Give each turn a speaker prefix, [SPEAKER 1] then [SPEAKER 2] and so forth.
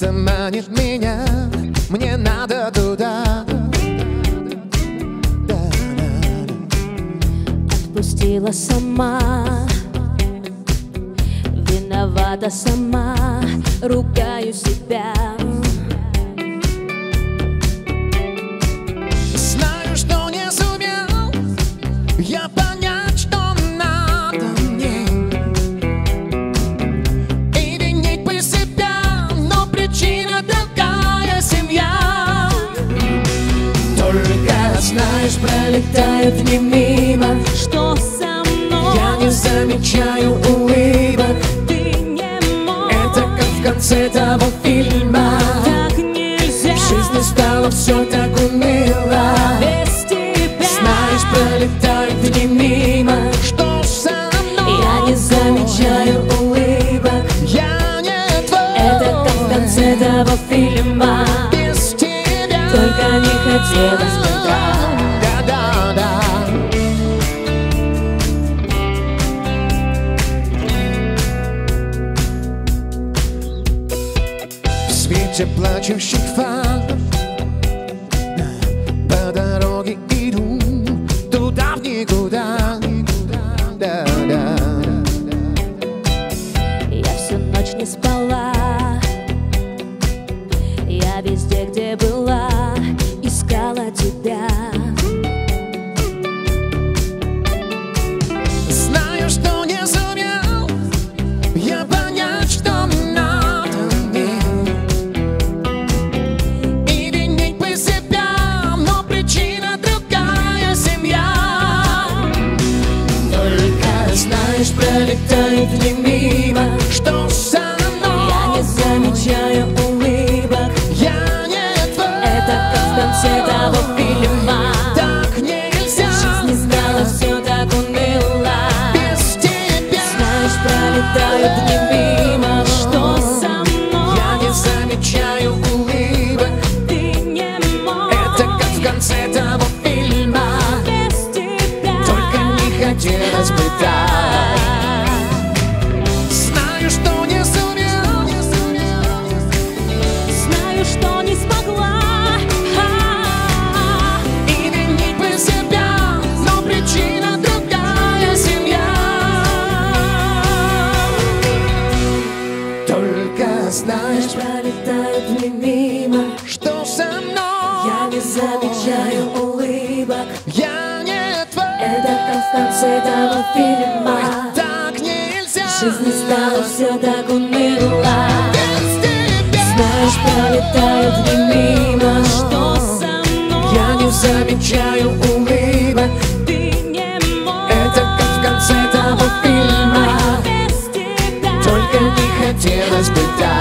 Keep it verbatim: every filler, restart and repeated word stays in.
[SPEAKER 1] Что-то манит меня, мне надо туда.
[SPEAKER 2] Отпустила сама, виновата сама, ругаю себя.
[SPEAKER 1] Знаю, что не сумел я понять, что надо мне, и винить бы себя, но причина другая семья. Только, знаешь, пролетают дни мимо,
[SPEAKER 2] Что со мной?
[SPEAKER 1] я не замечаю улыбок.
[SPEAKER 2] Ты не мой.
[SPEAKER 1] Это как в конце того фильма.
[SPEAKER 2] Так нельзя.
[SPEAKER 1] В жизни стало все так уныло.
[SPEAKER 2] Без тебя.
[SPEAKER 1] Знаешь, пролетают дни мимо. Что со мной?
[SPEAKER 2] Я не замечаю улыбок.
[SPEAKER 1] Я не твой.
[SPEAKER 2] Это как в конце того фильма.
[SPEAKER 1] Без тебя.
[SPEAKER 2] Только не хотелось бы так.
[SPEAKER 1] Да-да-да. В свете плачущих фар по дороге иду туда в никуда. Да-да.
[SPEAKER 2] Я всю ночь не спала. Я везде, где была, искала тебя.
[SPEAKER 1] Знаю, что не сумел я понять, что надо мне, и винить бы себя, но причина другая семья. Только, знаешь, пролетают дни мимо. Что со мной?
[SPEAKER 2] Я не замечаю улыбок.
[SPEAKER 1] Я не твой.
[SPEAKER 2] Это как в конце того фильма.
[SPEAKER 1] Так нельзя.
[SPEAKER 2] В жизни стало все так уныло.
[SPEAKER 1] Без тебя.
[SPEAKER 2] Знаешь, пролетают дни мимо. Что со мной?
[SPEAKER 1] Я не замечаю улыбок.
[SPEAKER 2] Ты не мой.
[SPEAKER 1] Это как в конце того фильма.
[SPEAKER 2] Без тебя.
[SPEAKER 1] Только не хотелось бы так. Знаю, что не сумел.
[SPEAKER 2] Знаю, что не смогла.
[SPEAKER 1] И винить бы себя, но причина другая семья. Только знаешь,
[SPEAKER 2] Пролетают дни мимо.
[SPEAKER 1] что со мной.
[SPEAKER 2] Я не замечаю улыбок.
[SPEAKER 1] Я не твой.
[SPEAKER 2] Это как в конце того фильма.
[SPEAKER 1] Так нельзя.
[SPEAKER 2] В жизни стало все так уныло.
[SPEAKER 1] Без тебя.
[SPEAKER 2] Знаешь, пролетают дни мимо. Что со мной?
[SPEAKER 1] Я не замечаю улыбок.
[SPEAKER 2] Ты не мой.
[SPEAKER 1] Это как в конце того фильма.
[SPEAKER 2] Без тебя.
[SPEAKER 1] Только не хотелось бы так.